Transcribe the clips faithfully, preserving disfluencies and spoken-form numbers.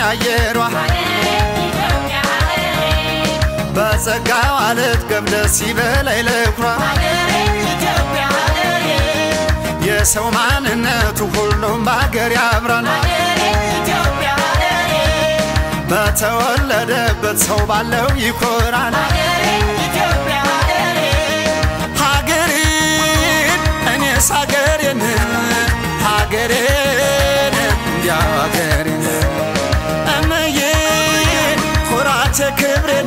አየሯ በጸጋው አለት ገብደስ ይበላይ ለኩራ የሰው ማንነቱ ሁሉም ባገር ያብራል በተወለደበት ሰው ባለው ይኮራል ሀገሬን እኔስ ሀገሬን ሀገሬን እንዲያ ሀገሬን እመዬ ኩራቴ ክብሬን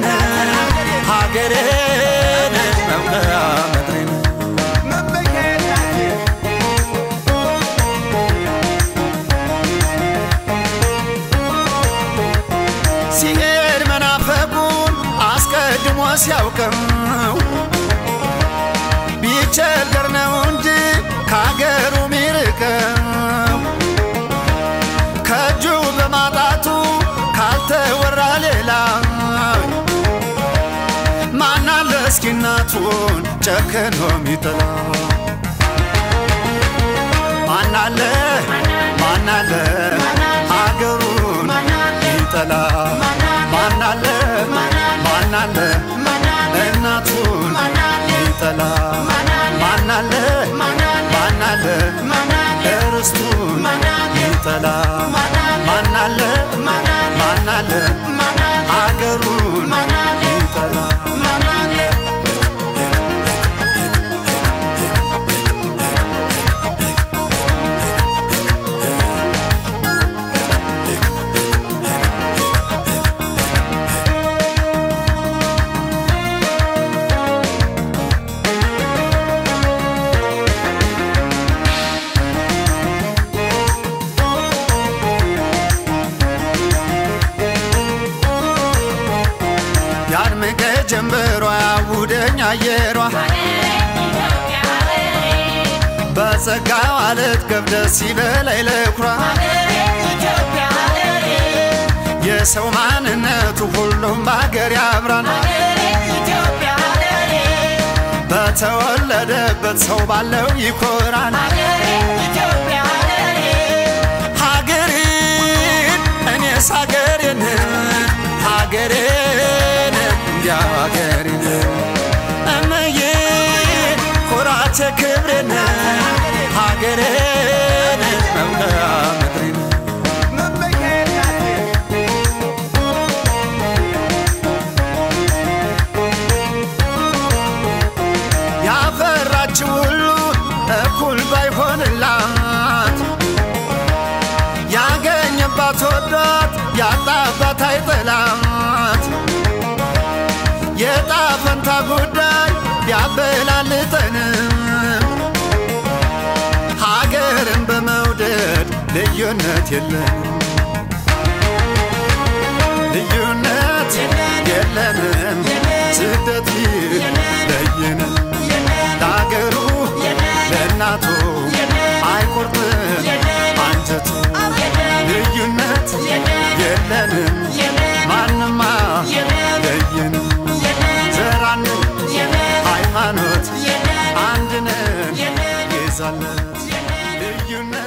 ሀገሬን መውለያ ምድሬን ሲሄድ መናፈቁን አስቀድሞ ሲያውቀው ቢቸገር ነው እንጂ ከሀገሩ ሚርቀው ከእጁ በማጣቱ ካልተወራ ሌላ ማናለ እስኪ እናቱን ጨክኖ ሚጠላ ማናለ ማናለ ሀገሩን ሚጠላ ማናለ ማናለ እናቱን ሚጠላ ማናለ ማናለ እርስቱን ሚጠላ ማናለ ማናለ ሀገሩን ሚጠላ ጀምበሯ ያውደኛ አየሯ በጸጋው አለት ገብደስ ይበላይ ለኩራ የሰው ማንነቱ ሁሉም ባገር ያብራል በተወለደበት ሰው ባለው ይኮራል ሀገሬን እኔስ ሀገሬን ሀገሬን እንዲያ ሀገሬን እመዬ ኩራቴ ክብሬን ሀገሬን መውለያ ምድሬን ያፈራችው ሁሉ እኩል ባይሆንላት ያገኘባት ወዳት ያጣባት አይጠላት የጣፈንታ ጉዳይ ቢያበላልጠንም ሀገርን በመውደድ ልዩነት የለንም ልዩነት የለንም ስደት ለየንም ለሀገሩ ለእናቱ አይቆርጥም አንጀቱ ልዩነት የለንም ማንማ ለየንም ዘራን ሃይማኖት አንድነን ይዛለት ልዩነት